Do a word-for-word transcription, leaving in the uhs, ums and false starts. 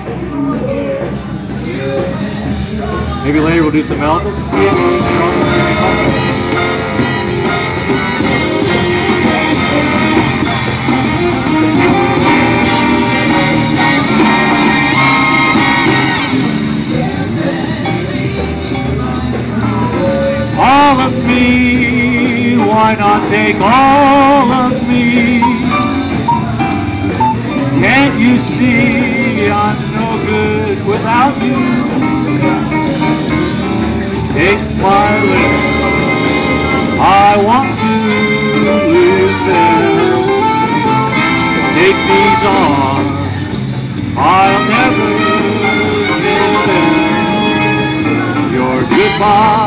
Maybe later we'll do some Elvis. All of me, why not take all of me? Can't you see I'm no good without you? Take my lips, I want to lose them. Take these arms, I'll never give them. Your goodbye